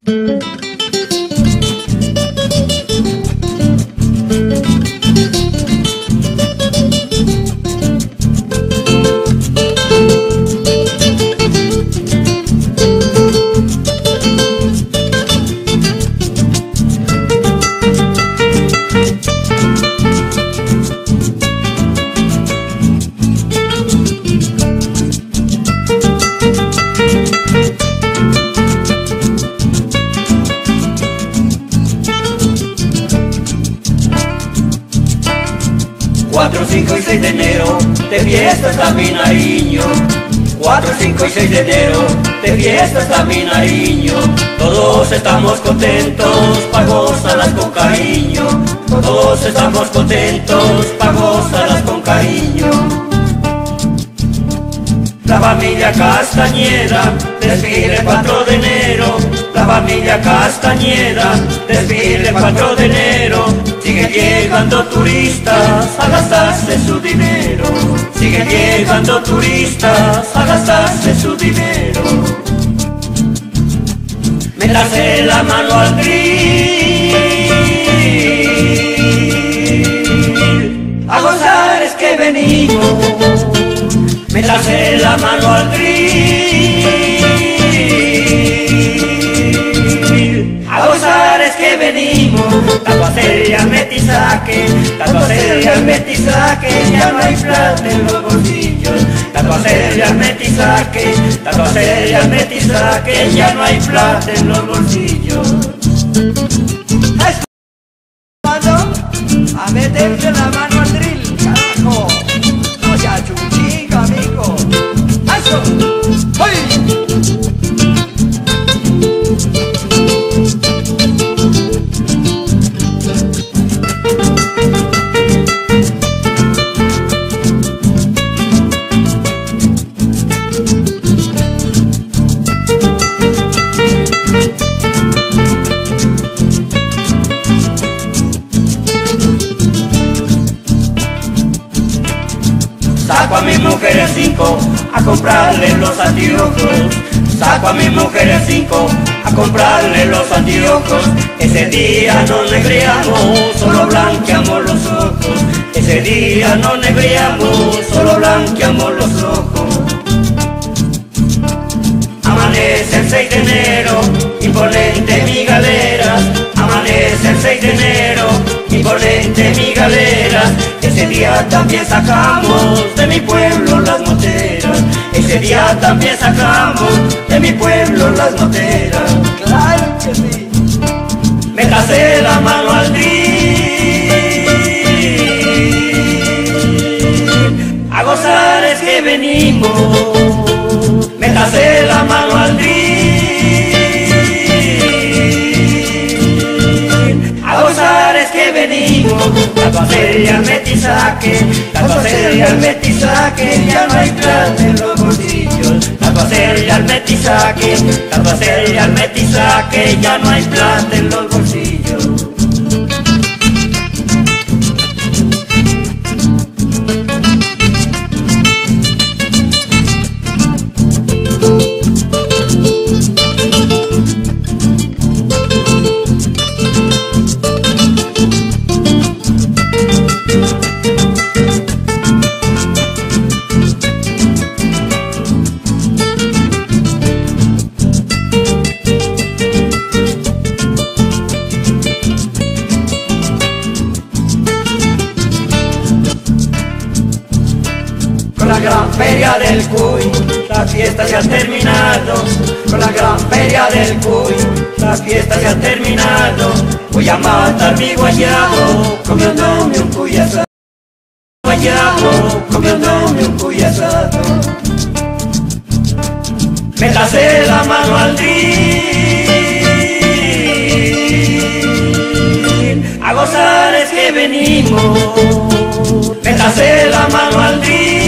4, 5 y 6 de enero, de fiesta está mi Nariño. 4, 5 y 6 de enero, de fiesta está mi Nariño. Todos estamos contentos, pa' gozarlas con cariño. Todos estamos contentos, pa' gozarlas con cariño. La familia Castañeda desfile 4 de enero. La familia Castañeda desfile 4 de enero. Siguen llegando turistas a gastarse su dinero. Siguen llegando turistas a gastarse su dinero. Métase la mano al grill, a gozar es que venimos. Métase la mano al grill, a gozar es que venimos. Tanto hacer y al metizaje, tanto hacer y al metizaje, ya no hay plata en los bolsillos. Tanto hacer y al metizaje, tanto hacer y al metizaje, ya no hay plata en los bolsillos. A meterse la mano al drill, carajo. No ya chuchica, amigo. ¡Eso! ¡Hoy! Saco a mi mujer el 5 a comprarle los anteojos. Saco a mi mujer el 5 a comprarle los anteojos. Ese día no negreamos, solo blanqueamos los ojos. Ese día no negreamos, solo blanqueamos los ojos. Amanece el 6 de enero, imponente mi galera. Amanece el 6 de enero, imponente mi galera. Ese día también sacamos de mi pueblo las moteras. Ese día también sacamos de mi pueblo las moteras. Claro que sí. Métase la mano al grill, a gozar es que venimos. Métase la mano al grill, a gozar es que venimos. Tanto hacer y al metizaje, tanto hacer y al metizaje, ya no hay plata en los bolsillos. Tanto hacer y al metizaje, tanto hacer y al metizaje, ya no hay plata en los bolsillos. Con la gran feria del Cuy, las fiestas ya han terminado. Con la gran feria del Cuy, las fiestas ya han terminado. Voy a matar mi guayabo, comiéndome un cuy asado. Guayabo, comiéndome un cuy asado. Métase la mano al grill, a gozar es que venimos. Métase la mano al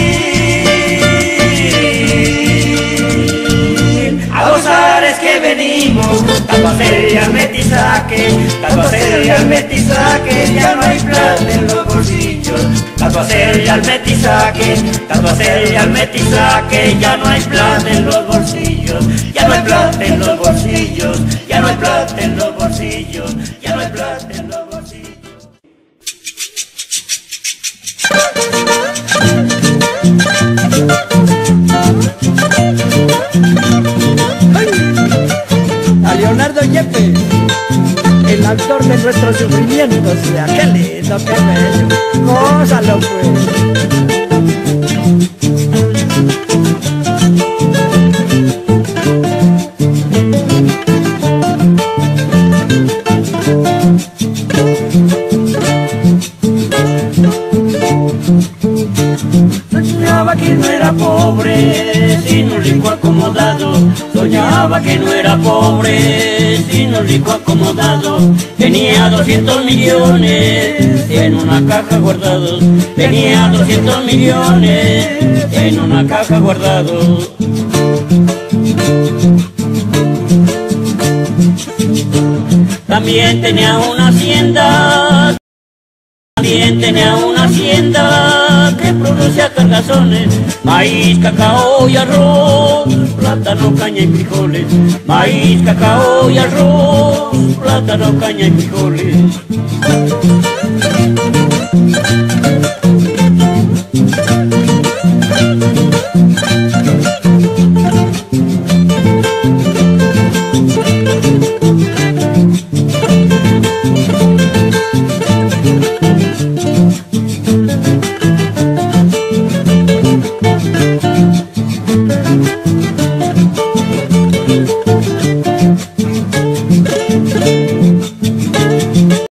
grill, a gozar es que venimos. Tanto hacer y al metizaje, tanto hacer y al metizaje, ya no hay plata en los bolsillos. Tanto hacer y al metizaje, tanto hacer y al metizaje, ya no hay plata en los bolsillos. Ya no hay plata en los bolsillos, ya no hay plata. plata en los bolsillos, ya no hay plata en los bolsillos. A Leonardo Yepes, el autor de nuestros sufrimientos, ya, qué lindo, qué bello, gózalo pues. Soñaba que no era pobre, sino rico acomodado. Soñaba que no era pobre, sino rico acomodado. Tenía 200 millones en una caja guardados. Tenía 200 millones en una caja guardados. También tenía una hacienda. También tenía una hacienda que producía cargazones, maíz, cacao y arroz, plátano, caña y frijoles. Maíz, cacao y arroz, plátano, caña y frijoles.